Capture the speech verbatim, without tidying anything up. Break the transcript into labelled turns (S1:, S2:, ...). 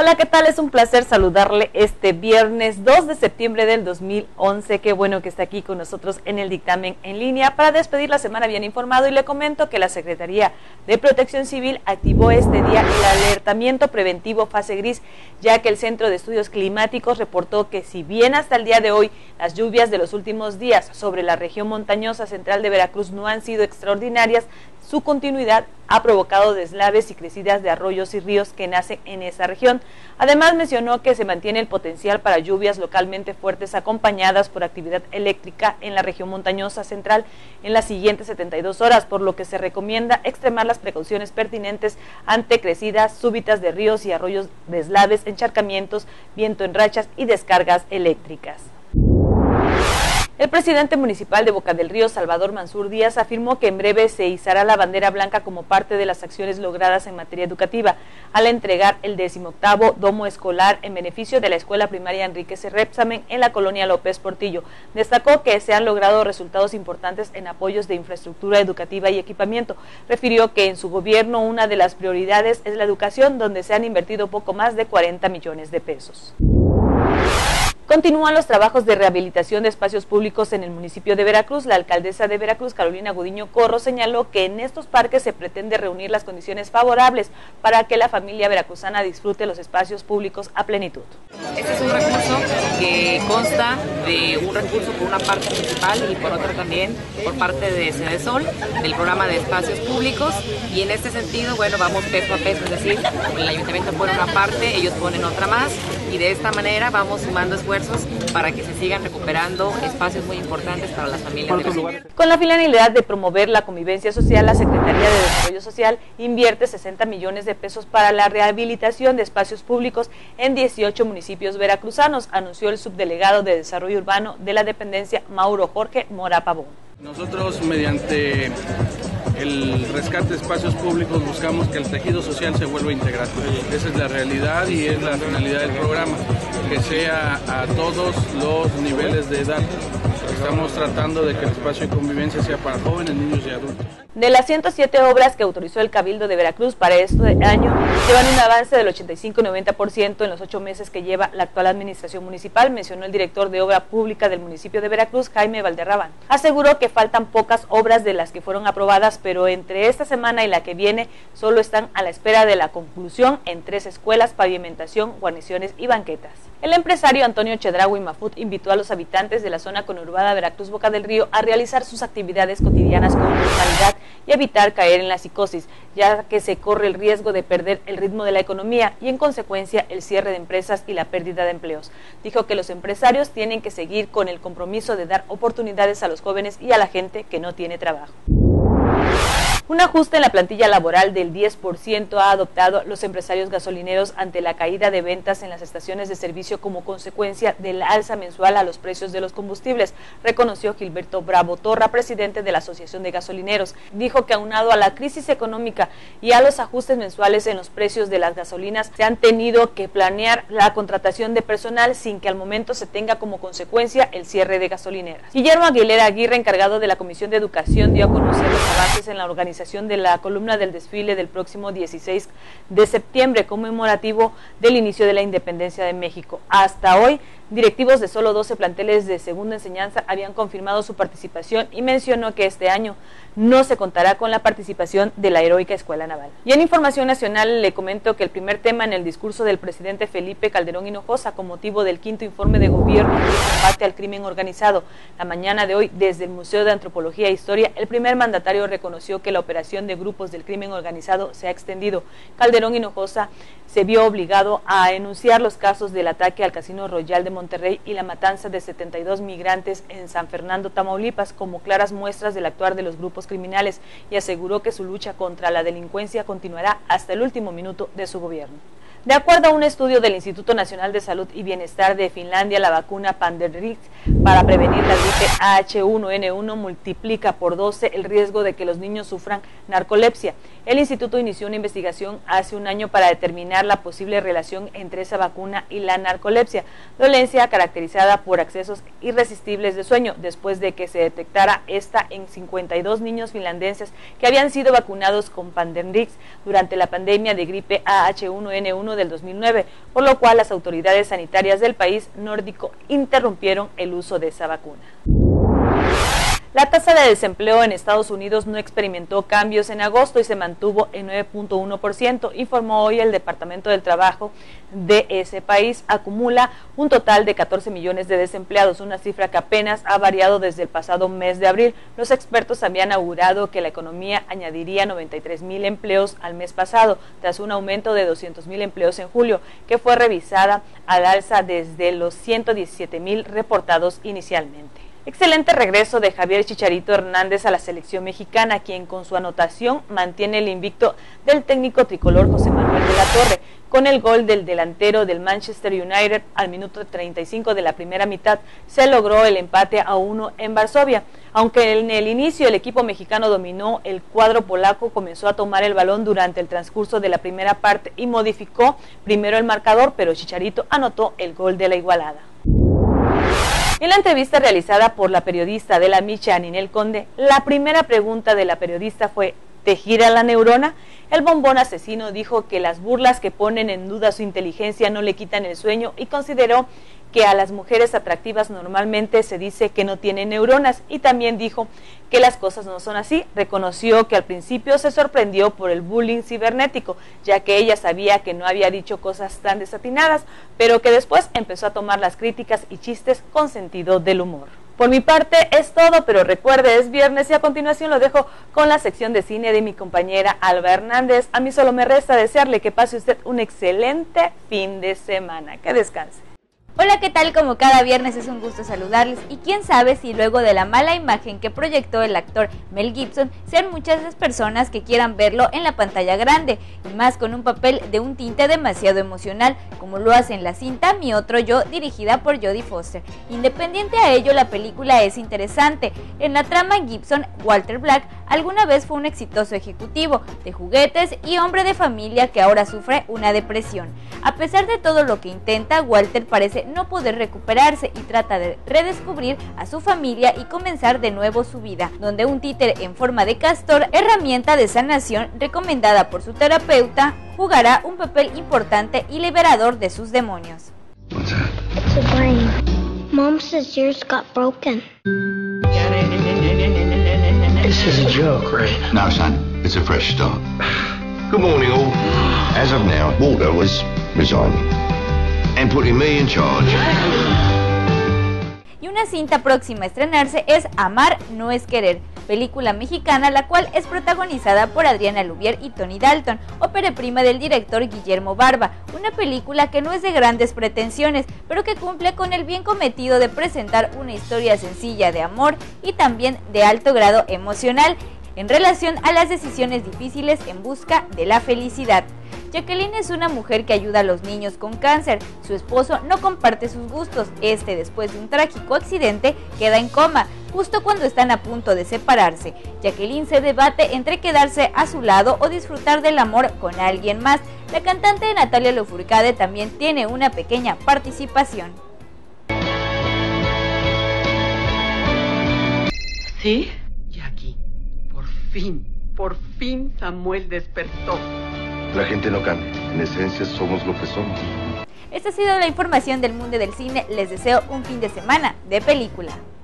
S1: Hola, ¿qué tal? Es un placer saludarle este viernes dos de septiembre del dos mil once. Qué bueno que está aquí con nosotros en el dictamen en línea para despedir la semana bien informado, y le comento que la Secretaría de Protección Civil activó este día el alertamiento preventivo fase gris, ya que el Centro de Estudios Climáticos reportó que si bien hasta el día de hoy las lluvias de los últimos días sobre la región montañosa central de Veracruz no han sido extraordinarias, su continuidad ha provocado deslaves y crecidas de arroyos y ríos que nacen en esa región. Además, mencionó que se mantiene el potencial para lluvias localmente fuertes acompañadas por actividad eléctrica en la región montañosa central en las siguientes setenta y dos horas, por lo que se recomienda extremar las precauciones pertinentes ante crecidas súbitas de ríos y arroyos, deslaves, encharcamientos, viento en rachas y descargas eléctricas. El presidente municipal de Boca del Río, Salvador Mansur Díaz, afirmó que en breve se izará la bandera blanca como parte de las acciones logradas en materia educativa, al entregar el decimoctavo domo escolar en beneficio de la escuela primaria Enrique C. Repsamen en la colonia López Portillo. Destacó que se han logrado resultados importantes en apoyos de infraestructura educativa y equipamiento. Refirió que en su gobierno una de las prioridades es la educación, donde se han invertido poco más de cuarenta millones de pesos. Continúan los trabajos de rehabilitación de espacios públicos en el municipio de Veracruz. La alcaldesa de Veracruz, Carolina Gudiño Corro, señaló que en estos parques se pretende reunir las condiciones favorables para que la familia veracruzana disfrute los espacios públicos a plenitud.
S2: Este es un recurso que consta de un recurso por una parte municipal y por otra también por parte de Cedesol, del programa de espacios públicos, y en este sentido, bueno, vamos peso a peso, es decir, el ayuntamiento pone una parte, ellos ponen otra más, y de esta manera vamos sumando esfuerzos para que se sigan recuperando espacios muy importantes para las familias de Veracruz.
S1: Con la finalidad de promover la convivencia social, la Secretaría de Desarrollo Social invierte sesenta millones de pesos para la rehabilitación de espacios públicos en dieciocho municipios veracruzanos, anunció el subdelegado de Desarrollo Urbano de la dependencia, Mauro Jorge Mora Pavón.
S3: Nosotros, mediante el rescate de espacios públicos, buscamos que el tejido social se vuelva integral. Esa es la realidad y es la finalidad del programa, que sea a todos los niveles de edad. Estamos tratando de que el espacio de convivencia sea para jóvenes, niños y adultos.
S1: De las ciento siete obras que autorizó el Cabildo de Veracruz para este año, llevan un avance del ochenta y cinco a noventa por ciento en los ocho meses que lleva la actual administración municipal, mencionó el director de Obra Pública del municipio de Veracruz, Jaime Valderrabán. Aseguró que faltan pocas obras de las que fueron aprobadas, pero entre esta semana y la que viene solo están a la espera de la conclusión en tres escuelas, pavimentación, guarniciones y banquetas. El empresario Antonio Chedraui Mafut invitó a los habitantes de la zona conurbada Veracruz Boca del Río a realizar sus actividades cotidianas con normalidad y evitar caer en la psicosis, ya que se corre el riesgo de perder el ritmo de la economía y en consecuencia el cierre de empresas y la pérdida de empleos. Dijo que los empresarios tienen que seguir con el compromiso de dar oportunidades a los jóvenes y a la gente que no tiene trabajo. Un ajuste en la plantilla laboral del diez por ciento ha adoptado los empresarios gasolineros ante la caída de ventas en las estaciones de servicio como consecuencia del alza mensual a los precios de los combustibles, reconoció Gilberto Bravo Torra, presidente de la Asociación de Gasolineros. Dijo que aunado a la crisis económica y a los ajustes mensuales en los precios de las gasolinas, se han tenido que planear la contratación de personal sin que al momento se tenga como consecuencia el cierre de gasolineras. Guillermo Aguilera Aguirre, encargado de la Comisión de Educación, dio a conocer los avances en la organización de la columna del desfile del próximo dieciséis de septiembre, conmemorativo del inicio de la independencia de México. Hasta hoy, directivos de solo doce planteles de segunda enseñanza habían confirmado su participación y mencionó que este año no se contará con la participación de la heroica Escuela Naval. Y en información nacional le comento que el primer tema en el discurso del presidente Felipe Calderón Hinojosa con motivo del quinto informe de gobierno del combate al crimen organizado. La mañana de hoy, desde el Museo de Antropología e Historia, el primer mandatario reconoció que la operación de grupos del crimen organizado se ha extendido. Calderón Hinojosa se vio obligado a enunciar los casos del ataque al Casino Royal de Monterrey y la matanza de setenta y dos migrantes en San Fernando, Tamaulipas, como claras muestras del actuar de los grupos criminales, y aseguró que su lucha contra la delincuencia continuará hasta el último minuto de su gobierno. De acuerdo a un estudio del Instituto Nacional de Salud y Bienestar de Finlandia, la vacuna Pandemrix para prevenir la gripe A H uno N uno multiplica por doce el riesgo de que los niños sufran narcolepsia. El instituto inició una investigación hace un año para determinar la posible relación entre esa vacuna y la narcolepsia, dolencia caracterizada por accesos irresistibles de sueño, después de que se detectara esta en cincuenta y dos niños finlandeses que habían sido vacunados con Pandemrix durante la pandemia de gripe A H uno N uno uno del dos mil nueve, por lo cual las autoridades sanitarias del país nórdico interrumpieron el uso de esa vacuna. La tasa de desempleo en Estados Unidos no experimentó cambios en agosto y se mantuvo en nueve punto uno por ciento, informó hoy el Departamento del Trabajo de ese país. Acumula un total de catorce millones de desempleados, una cifra que apenas ha variado desde el pasado mes de abril. Los expertos habían augurado que la economía añadiría noventa y tres mil empleos al mes pasado, tras un aumento de doscientos mil empleos en julio, que fue revisada al alza desde los ciento diecisiete mil reportados inicialmente. Excelente regreso de Javier Chicharito Hernández a la selección mexicana, quien con su anotación mantiene el invicto del técnico tricolor José Manuel de la Torre. Con el gol del delantero del Manchester United al minuto treinta y cinco de la primera mitad, se logró el empate a uno en Varsovia. Aunque en el inicio el equipo mexicano dominó, el cuadro polaco comenzó a tomar el balón durante el transcurso de la primera parte y modificó primero el marcador, pero Chicharito anotó el gol de la igualada. En la entrevista realizada por la periodista de La Micha, Ninel Conde, la primera pregunta de la periodista fue: ¿te gira la neurona? El bombón asesino dijo que las burlas que ponen en duda su inteligencia no le quitan el sueño y consideró que a las mujeres atractivas normalmente se dice que no tienen neuronas, y también dijo que las cosas no son así. Reconoció que al principio se sorprendió por el bullying cibernético, ya que ella sabía que no había dicho cosas tan desatinadas, pero que después empezó a tomar las críticas y chistes con sentido del humor. Por mi parte es todo, pero recuerde, es viernes y a continuación lo dejo con la sección de cine de mi compañera Alba Hernández. A mí solo me resta desearle que pase usted un excelente fin de semana. Que descanse.
S4: Hola, ¿qué tal? Como cada viernes es un gusto saludarles, y quién sabe si luego de la mala imagen que proyectó el actor Mel Gibson sean muchas las personas que quieran verlo en la pantalla grande, y más con un papel de un tinte demasiado emocional, como lo hace en la cinta Mi Otro Yo, dirigida por Jodie Foster. Independiente a ello, la película es interesante. En la trama, Gibson, Walter Black, alguna vez fue un exitoso ejecutivo de juguetes y hombre de familia que ahora sufre una depresión. A pesar de todo lo que intenta, Walter parece no poder recuperarse y trata de redescubrir a su familia y comenzar de nuevo su vida, donde un títere en forma de castor, herramienta de sanación recomendada por su terapeuta, jugará un papel importante y liberador de sus demonios.
S5: What's that? It's a brain. Mom says yours got broken.
S6: This is a joke, right?
S7: No, son. It's a fresh start. Good morning, all. As of now, Walter was resigning and putting me in charge.
S4: Y una cinta próxima a estrenarse es Amar no es querer, película mexicana la cual es protagonizada por Adriana Lubier y Tony Dalton, ópera prima del director Guillermo Barba, una película que no es de grandes pretensiones, pero que cumple con el bien cometido de presentar una historia sencilla de amor y también de alto grado emocional, en relación a las decisiones difíciles en busca de la felicidad. Jacqueline es una mujer que ayuda a los niños con cáncer. Su esposo no comparte sus gustos. Este, después de un trágico accidente, queda en coma, justo cuando están a punto de separarse. Jacqueline se debate entre quedarse a su lado o disfrutar del amor con alguien más. La cantante Natalia Lafourcade también tiene una pequeña participación.
S8: ¿Sí? Jackie, por fin, por fin Samuel despertó.
S7: La gente no cambia. En esencia somos lo que somos.
S4: Esta ha sido la información del mundo del cine. Les deseo un fin de semana de película.